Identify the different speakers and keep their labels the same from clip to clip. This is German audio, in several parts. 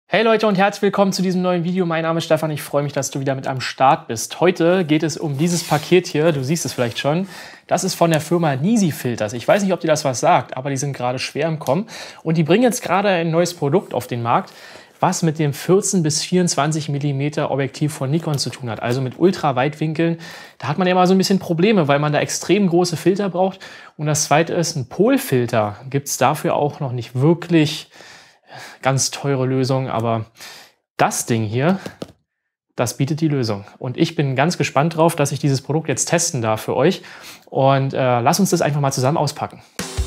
Speaker 1: Hey Leute und herzlich willkommen zu diesem neuen Video. Mein Name ist Stefan, ich freue mich, dass du wieder mit am Start bist. Heute geht es um dieses Paket hier, du siehst es vielleicht schon. Das ist von der Firma Nisi Filters. Ich weiß nicht, ob dir das was sagt, aber die sind gerade schwer im Kommen. Und die bringen jetzt gerade ein neues Produkt auf den Markt, was mit dem 14 bis 24 mm Objektiv von Nikon zu tun hat. Also mit Ultraweitwinkeln. Da hat man ja mal so ein bisschen Probleme, weil man da extrem große Filter braucht. Und das zweite ist, ein Polfilter gibt es dafür auch noch nicht wirklich ganz teure Lösung, aber das Ding hier, das bietet die Lösung. Und ich bin ganz gespannt drauf, dass ich dieses Produkt jetzt testen darf für euch. Und lass uns das einfach mal zusammen auspacken.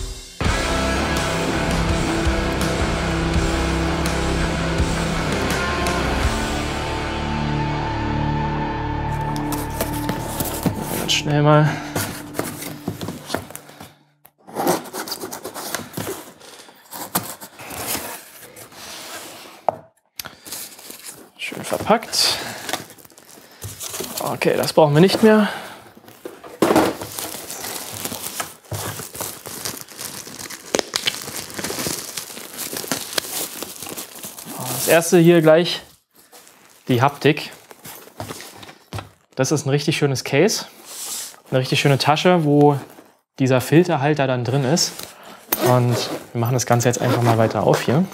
Speaker 1: Ganz schnell mal. Schön verpackt. Okay, das brauchen wir nicht mehr. Das erste hier gleich die Haptik. Das ist ein richtig schönes Case. Eine richtig schöne Tasche, wo dieser Filterhalter dann drin ist. Und wir machen das Ganze jetzt einfach mal weiter auf hier.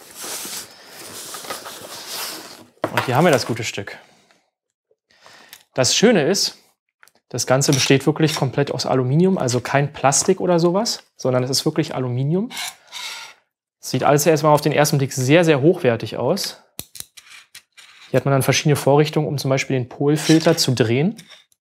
Speaker 1: Und hier haben wir das gute Stück. Das Schöne ist, das Ganze besteht wirklich komplett aus Aluminium, also kein Plastik oder sowas, sondern es ist wirklich Aluminium. Sieht alles erstmal auf den ersten Blick sehr, sehr hochwertig aus. Hier hat man dann verschiedene Vorrichtungen, um zum Beispiel den Polfilter zu drehen.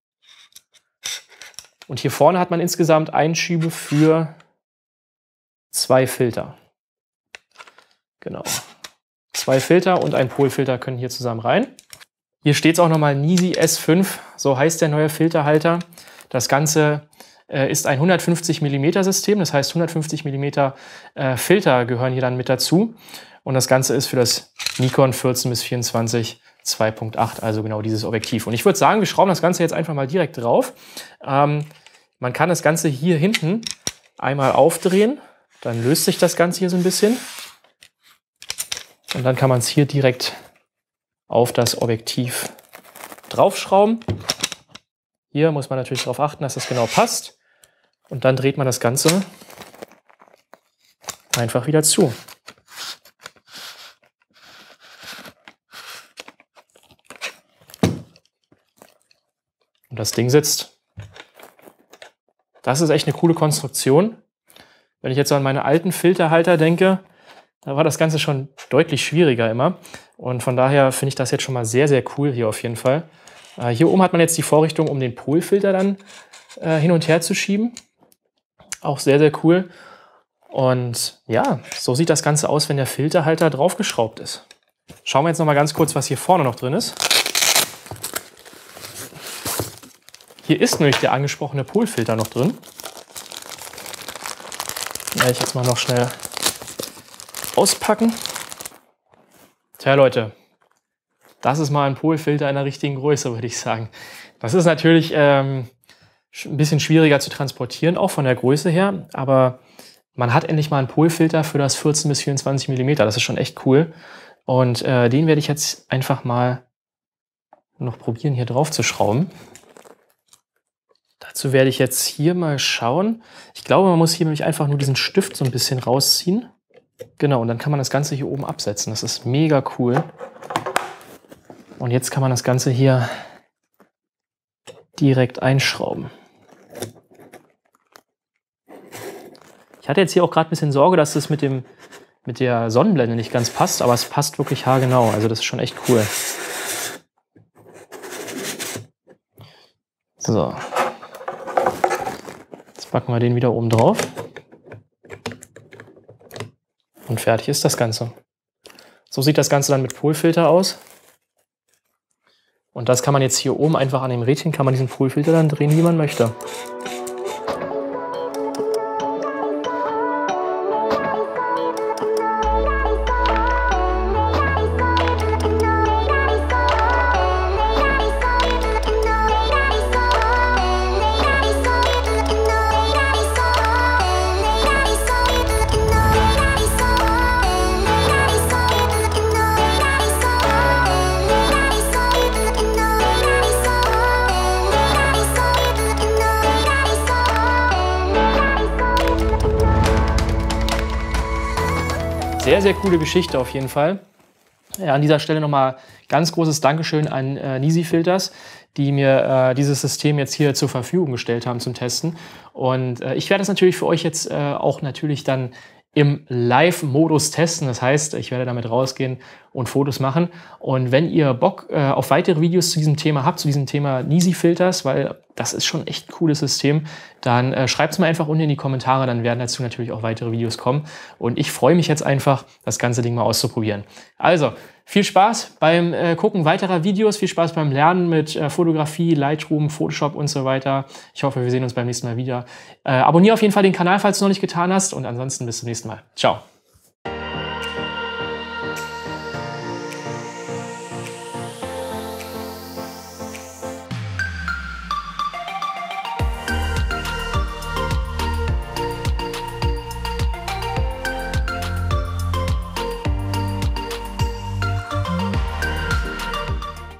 Speaker 1: Und hier vorne hat man insgesamt Einschübe für 2 Filter. Genau. 2 Filter und ein Polfilter können hier zusammen rein. Hier steht es auch nochmal Nisi S5, so heißt der neue Filterhalter. Das Ganze ist ein 150 mm System, das heißt 150 mm Filter gehören hier dann mit dazu. Und das Ganze ist für das Nikon 14 bis 24 2.8, also genau dieses Objektiv. Und ich würde sagen, wir schrauben das Ganze jetzt einfach mal direkt drauf. Man kann das Ganze hier hinten einmal aufdrehen, dann löst sich das Ganze hier so ein bisschen. Und dann kann man es hier direkt auf das Objektiv draufschrauben. Hier muss man natürlich darauf achten, dass das genau passt. Und dann dreht man das Ganze einfach wieder zu. Und das Ding sitzt. Das ist echt eine coole Konstruktion. Wenn ich jetzt an meine alten Filterhalter denke, da war das Ganze schon deutlich schwieriger immer. Und von daher finde ich das jetzt schon mal sehr, sehr cool hier auf jeden Fall. Hier oben hat man jetzt die Vorrichtung, um den Polfilter dann hin und her zu schieben. Auch sehr, sehr cool. Und ja, so sieht das Ganze aus, wenn der Filterhalter draufgeschraubt ist. Schauen wir jetzt noch mal ganz kurz, was hier vorne noch drin ist. Hier ist nämlich der angesprochene Polfilter noch drin. Werde ich jetzt mal noch schnell auspacken. Tja Leute, das ist mal ein Polfilter in der richtigen Größe, würde ich sagen. Das ist natürlich ein bisschen schwieriger zu transportieren, auch von der Größe her, aber man hat endlich mal einen Polfilter für das 14 bis 24 mm. Das ist schon echt cool. Und den werde ich jetzt einfach mal noch probieren, hier drauf zu schrauben. Dazu werde ich jetzt hier mal schauen. Ich glaube, man muss hier nämlich einfach nur diesen Stift so ein bisschen rausziehen. Genau, und dann kann man das Ganze hier oben absetzen. Das ist mega cool. Und jetzt kann man das Ganze hier direkt einschrauben. Ich hatte jetzt hier auch gerade ein bisschen Sorge, dass das mit der Sonnenblende nicht ganz passt, aber es passt wirklich haargenau. Also das ist schon echt cool. So. Jetzt packen wir den wieder oben drauf. Und fertig ist das Ganze. So sieht das Ganze dann mit Polfilter aus. Und das kann man jetzt hier oben einfach an dem Rädchen, kann man diesen Polfilter dann drehen, wie man möchte. Sehr, sehr coole Geschichte auf jeden Fall. Ja, an dieser Stelle nochmal ganz großes Dankeschön an Nisi Filters, die mir dieses System jetzt hier zur Verfügung gestellt haben zum Testen. Und ich werde das natürlich für euch jetzt auch natürlich dann im Live-Modus testen. Das heißt, ich werde damit rausgehen und Fotos machen. Und wenn ihr Bock auf weitere Videos zu diesem Thema habt, zu diesem Thema Nisi Filters, weil das ist schon echt ein cooles System, dann schreibt es mir einfach unten in die Kommentare, dann werden dazu natürlich auch weitere Videos kommen. Und ich freue mich jetzt einfach, das ganze Ding mal auszuprobieren. Also, viel Spaß beim Gucken weiterer Videos, viel Spaß beim Lernen mit Fotografie, Lightroom, Photoshop und so weiter. Ich hoffe, wir sehen uns beim nächsten Mal wieder. Abonniere auf jeden Fall den Kanal, falls du noch nicht getan hast. Und ansonsten bis zum nächsten Mal. Ciao.